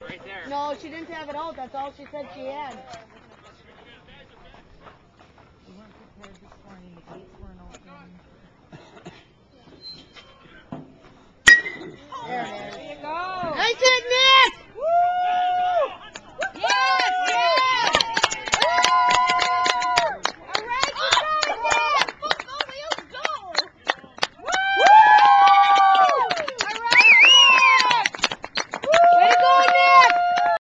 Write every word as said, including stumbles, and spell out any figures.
right there. No, she didn't have it out. That's all she said she had. We weren't prepared this morning. The gates